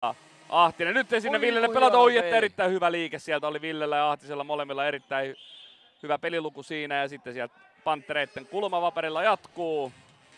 Ahtinen, nyt ei sinne Villelle pelata. Oi, että erittäin hyvä liike sieltä oli Villellä ja Ahtisella molemmilla erittäin hyvä peliluku siinä ja sitten sieltä Panttereitten kulmavaperilla jatkuu.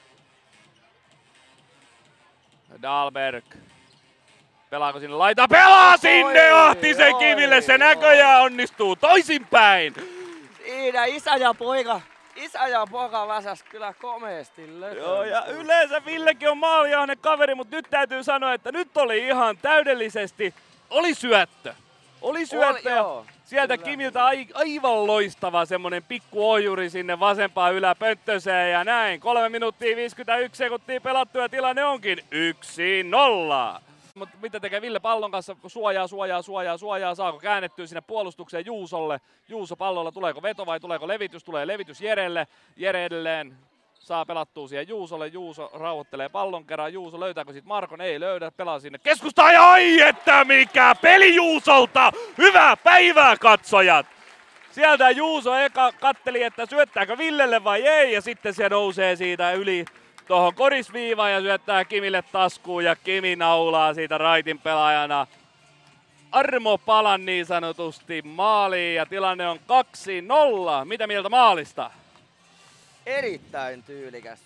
Dahlberg. Pelaako sinne laita? Pelaa sinne Ahtisen kiville! Se näköjään onnistuu toisinpäin! Siinä isä ja poika väsäs kyllä komeesti lötön. Joo, ja yleensä Villekin on maaliahne kaveri, mutta nyt täytyy sanoa, että nyt oli ihan täydellisesti. Oli syöttö ja sieltä kyllä. Kimiltä aivan loistava semmonen pikku ohjuri sinne vasempaan yläpönttöseen ja näin. 3 minuuttia 51 sekuntia pelattu ja tilanne onkin 1-0. Mutta mitä tekee Ville pallon kanssa? Suojaa. Saako käännettyä sinne puolustukseen Juusolle? Juuso pallolla. Tuleeko veto vai tuleeko levitys? Tulee levitys Jerelle. Jere edelleen saa pelattua siihen Juusolle. Juuso rauhoittelee pallon kerran. Juuso löytääkö sit Markon? Ei löydä. Pelaa sinne keskustaan ja ai että mikä peli Juusolta! Hyvää päivää katsojat! Sieltä Juuso eka katteli, että syöttääkö Villelle vai ei ja sitten se nousee siitä yli tuohon korisviivaan ja syöttää Kimille taskuun ja Kimi naulaa siitä raitin pelaajana armopalan niin sanotusti maaliin ja tilanne on 2-0. Mitä mieltä maalista? Erittäin tyylikäs.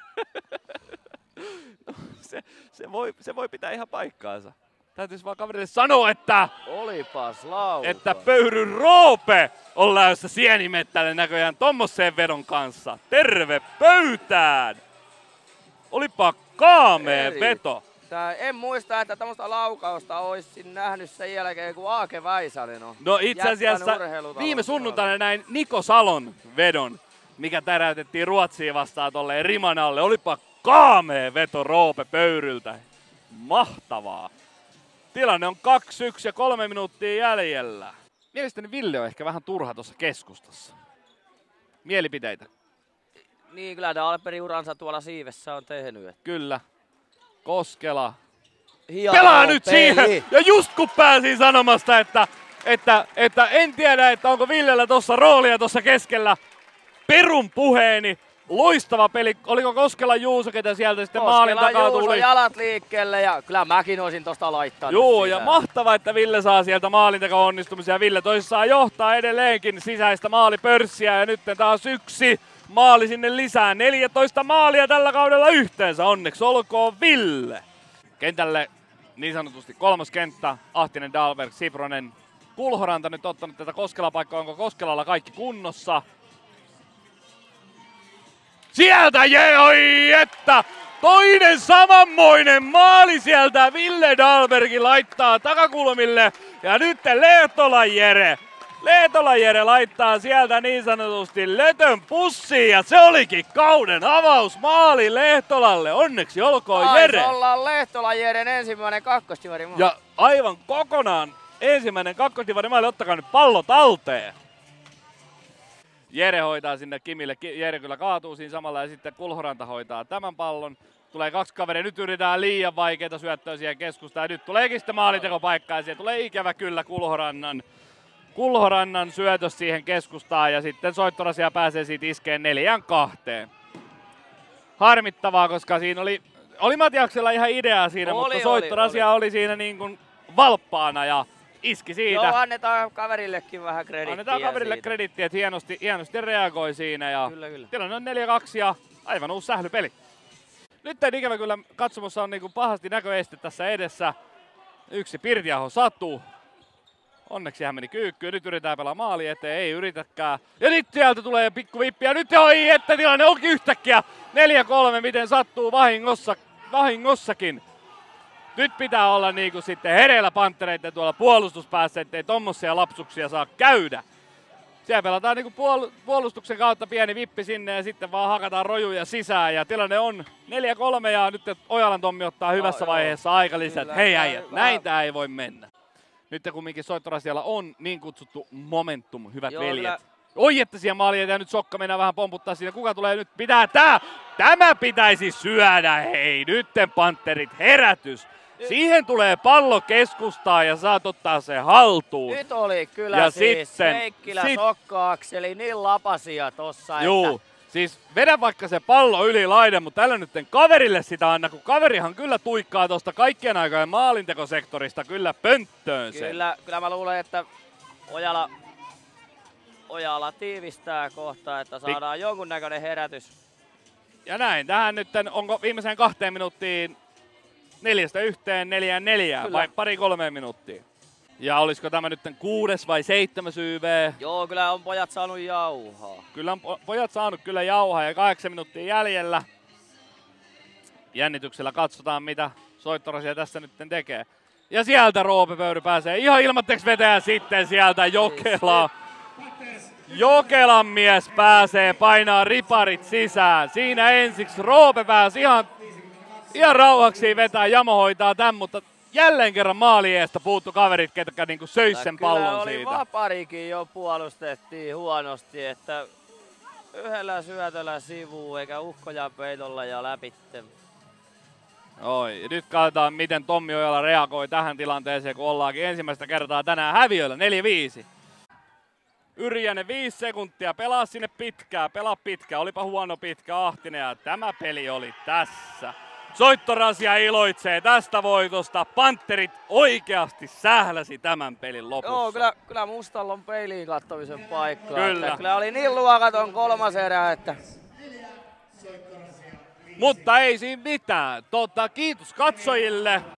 se voi pitää ihan paikkaansa. Täytyisi vaan kaverille sanoa, että olipas lauta. Että Pöyryn Roope on lähdössä Sienimettälle näköjään tommoseen vedon kanssa. Terve pöytään! Olipa kaamea veto. En muista, että tämmöistä laukausta olisin nähnyt sen jälkeen, kun Aake Väisänen on. No itse asiassa viime sunnuntaina näin Niko Salon vedon, mikä täräytettiin Ruotsiin vastaan tolleen riman alle. Olipa kaamea veto Roope Pöyryltä. Mahtavaa. Tilanne on 2-1 ja 3 minuuttia jäljellä. Mielestäni Ville on ehkä vähän turha tuossa keskustassa. Mielipiteitä? Niin, kyllä Dahlberg uransa tuolla siivessä on tehnyt. Kyllä. Koskela. Hieno pelaa nyt peli. Siihen! Ja just kun pääsin sanomasta, että en tiedä, että onko Villellä tuossa roolia tuossa keskellä. Perun puheeni. Loistava peli. Oliko Koskela Juuso, ketä sieltä sitten maalin takaa tuli? Juuso jalat liikkeelle ja kyllä mäkin olisin tosta laittanut. Joo, sisään. Ja mahtava, että Ville saa sieltä maalin takaa onnistumisia. Ville toisessaan johtaa edelleenkin sisäistä maalipörssiä ja nyt taas 1 maali sinne lisää. 14 maalia tällä kaudella yhteensä. Onneksi olkoon Ville. Kentälle niin sanotusti 3. kenttä. Ahtinen, Dahlberg, Sipronen. Kulhoranta nyt ottanut tätä Koskela-paikkaa. Onko Koskelalla kaikki kunnossa? Sieltä oi että! Toinen samanmoinen maali sieltä Ville Dahlberg laittaa takakulmille. Ja nyt Lehtola Jere laittaa sieltä niin sanotusti lötön pussiin ja se olikin kauden avausmaali Lehtolalle. Onneksi olkoon Jere. Taisi olla Lehtola Jeren ensimmäinen kakkosdivari. Ja aivan kokonaan ensimmäinen kakkosdivari maali. Ottakaa nyt pallo talteen. Jere hoitaa sinne Kimille. Jere kyllä kaatuu siinä samalla ja sitten Kulhoranta hoitaa tämän pallon. Tulee 2 kaveria. Nyt yritetään liian vaikeita syöttöä siihen keskustaan. Ja nyt tuleekin sitten maalintekopaikkaa ja siellä tulee ikävä kyllä Kulhorannan syötös siihen keskustaan ja sitten Soittorasia pääsee siitä iskeen 4-2. Harmittavaa, koska siinä oli Matiaksella ihan ideaa siinä, mutta Soittorasia oli siinä niin kuin valppaana ja iski siitä. Joo, annetaan kaverillekin vähän kredittiä. Annetaan kaverille kredittiä, että hienosti reagoi siinä ja kyllä. Tilanne on 4-2 ja aivan uusi sählypeli. Nyt ei ikävä kyllä katsomossa on niin kuin pahasti näköeste tässä edessä. 1 Pirtiaho Satu. Onneksi hän meni kyykkyyn. Nyt yritetään pelaa maali eteen, ei yritäkään. Ja nyt sieltä tulee pikku vippi ja nyt että tilanne onkin yhtäkkiä 4-3, miten sattuu vahingossakin. Nyt pitää olla niinku sitten hereillä Panttereiden tuolla puolustuspäässä, ettei tommosia lapsuksia saa käydä. Siellä pelataan niinku puolustuksen kautta pieni vippi sinne ja sitten vaan hakataan rojuja sisään ja tilanne on 4-3 ja nyt Ojalan Tommi ottaa hyvässä vaiheessa aikalisät. Hei äijät, näin tää ei voi mennä. Nyt kumminkin Soittorasialla on niin kutsuttu momentum, hyvät veljet. Oi, että siellä maali ja nyt Sokka mennään vähän pomputtaa siinä. Kuka tulee nyt? Pitää tämä pitäisi syödä, hei. Nytten Pantterit, herätys. Siihen tulee pallo keskustaan ja saat ottaa sen haltuun. Nyt oli kyllä ja siis Seikkilä Sokka-akseli niin lapasia tossa, että Siis vedä vaikka se pallo yli laidan, mutta älä nyt kaverille sitä anna, kun kaverihan kyllä tuikkaa tuosta kaikkien aikojen maalintekosektorista kyllä pönttöön sen. Kyllä mä luulen, että Ojala tiivistää kohta, että saadaan jonkunnäköinen herätys. Ja näin, tähän nyt onko viimeiseen 2 minuuttiin 4-1, 4-4 vai 2-3 minuuttia? Ja olisiko tämä nyt 6. vai 7. YV? Joo, kyllä on pojat saanut jauhaa. Kyllä on pojat saanut kyllä jauhaa ja 8 minuuttia jäljellä. Jännityksellä katsotaan mitä Soittorasia tässä nyt tekee. Ja sieltä Roope Pöyry pääsee ihan ilmatteeksi vetää sitten sieltä Jokela. Jokelan mies pääsee painaa riparit sisään. Siinä ensiksi Roope pääsi ihan rauhaksi vetää, Jamo hoitaa tän, mutta jälleen kerran maalieesta puuttu kaverit, ketkä niinku söis sen pallon oli siitä. Vaparikin jo puolustettiin huonosti, että yhdellä syötöllä sivuun eikä uhkoja peitolla ja läpitte. Oi, nyt katsotaan miten Tommi Ojala reagoi tähän tilanteeseen, kun ollaankin ensimmäistä kertaa tänään häviöllä 4-5. Yrjänen 5 sekuntia, pelaa sinne pitkää, pelaa pitkää, olipa huono pitkä Ahtinen ja tämä peli oli tässä. Soittorasia iloitsee tästä voitosta, Panterit oikeasti sähläsi tämän pelin lopussa. Joo, kyllä Mustalla on peiliin kattomisen paikka. Kyllä. Kyllä oli niin luokaton 3. erä, että... Mutta ei siinä mitään. Kiitos katsojille.